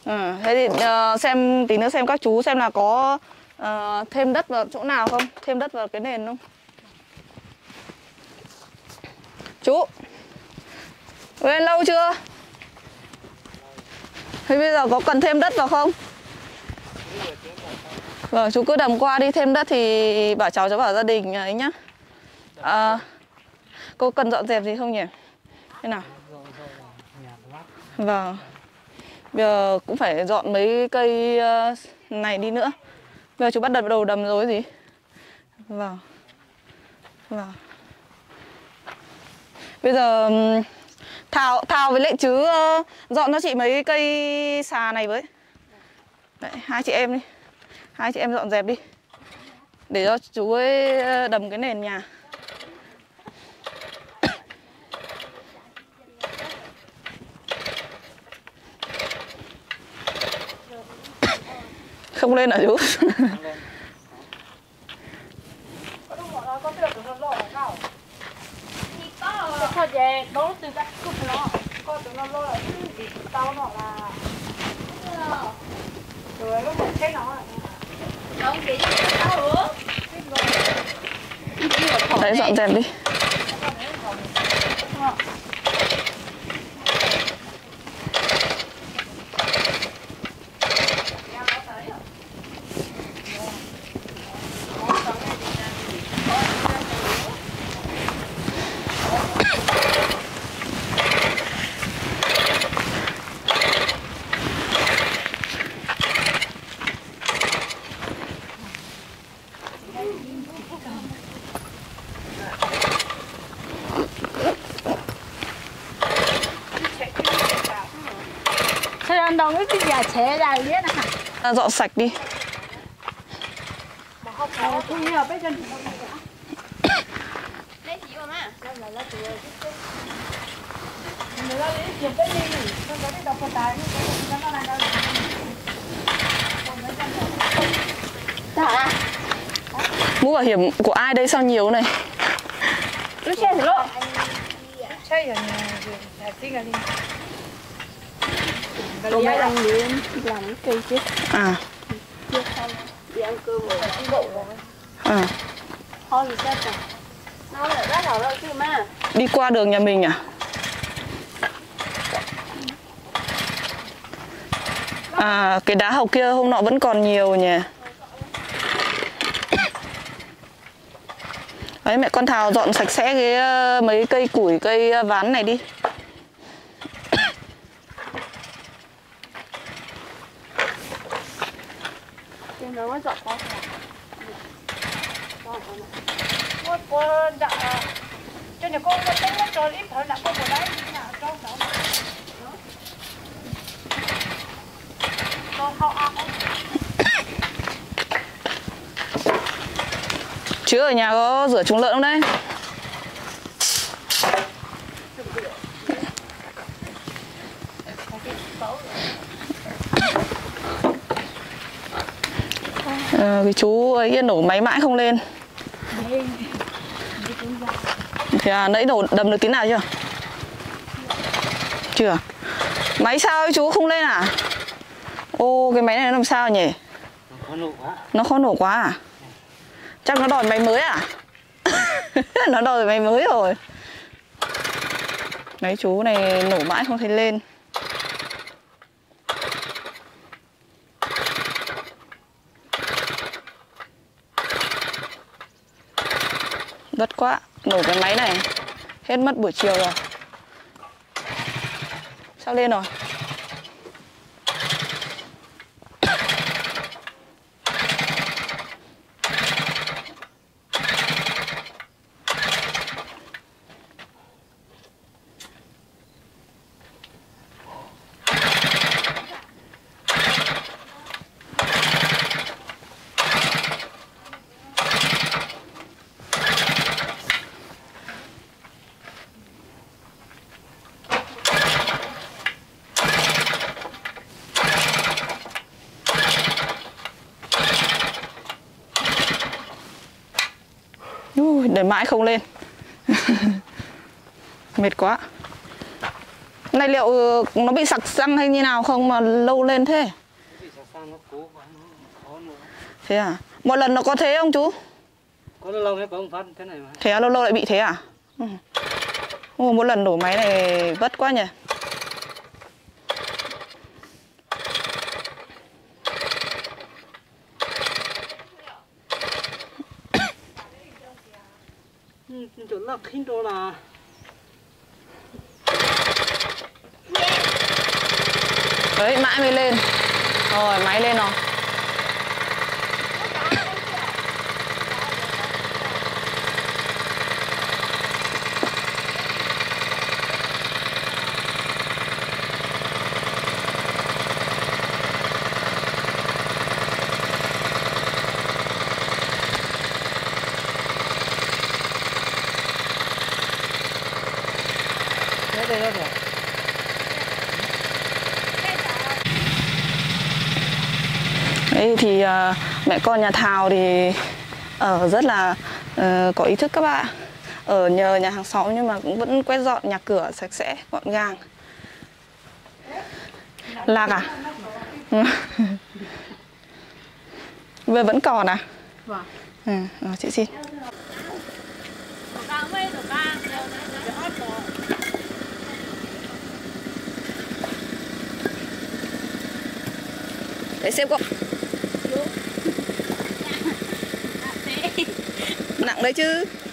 Thế thì xem tí nữa xem các chú xem là có thêm đất vào chỗ nào không, thêm đất vào cái nền không. Chú lên lâu chưa? Thế bây giờ có cần thêm đất vào không? Vâng, chú cứ đầm qua đi, thêm đất thì bảo cháu bảo gia đình ấy nhá. Cô cần dọn dẹp gì không nhỉ? Thế nào? Vâng. Bây giờ cũng phải dọn mấy cây này đi nữa. Bây giờ chú bắt đầu đầm rồi gì? Vâng. Vâng. Bây giờ Thào với lại chứ dọn cho chị mấy cây xà này với. Đấy, hai chị em đi. Hai chị em dọn dẹp đi. Để cho chú ấy đầm cái nền nhà. Không lên hả chú? Thôi về đố từ các cục nó con tụi nó lôi lại thì tao nó là rồi nó một cái nó không chỉ tao nữa đấy, dọn dẹp đi. đồng cái gì chế ra biết à? Dọn sạch đi. Mũ bảo hiểm của ai đây sao nhiều này? Cô mới ăn Liên làm cái cây chứ. À. Chưa xong. Đi ăn cơm rồi ăn bộ rồi. À. Thôi thì sao cả. Nó là rất là lâu chứ mà. Đi qua đường nhà mình à? À, cái đá hộc kia hôm nọ vẫn còn nhiều nhỉ. Đấy, mẹ con Thào dọn sạch sẽ cái mấy cây củi, cây ván này đi. Nó mới dọn con. Cô dạ cho nhà cô nó tính nó cho ít thôi là cô vào đấy nào trong đó. Con không ăn. Chứ ở nhà có rửa trứng lợn không đấy? Cái chú ấy nổ máy mãi không lên. Thì nãy nổ đầm được tí nào chưa? Chưa. Máy sao ấy chú không lên à? Ô, cái máy này nó làm sao nhỉ? Nó khó nổ quá à? Chắc nó đòi máy mới à? Nó đòi máy mới rồi. Mấy chú này nổ mãi không thấy lên. Vất quá, nổ cái máy này hết mất buổi chiều rồi. Sao lên rồi? Để mãi không lên. Mệt quá. Này liệu nó bị sặc xăng hay như nào không mà lâu lên thế? Thế à? Một lần nó có thế không chú? Có lâu mới có ông phát thế này mà. Thế à, lâu lâu lại bị thế à? Một lần đổ máy này vất quá nhỉ. Chuẩn là khinh đồ là đấy, mãi mới lên. Rồi, máy lên rồi. đây rồi. Đấy thì mẹ con nhà Thào thì ở rất là có ý thức các bạn. Ở nhờ nhà hàng xóm nhưng mà cũng vẫn quét dọn nhà cửa sạch sẽ, gọn gàng. Lạc à? Bây vẫn còn à? Vâng. Rồi chị xin. Để xem cậu. Nặng đấy chứ.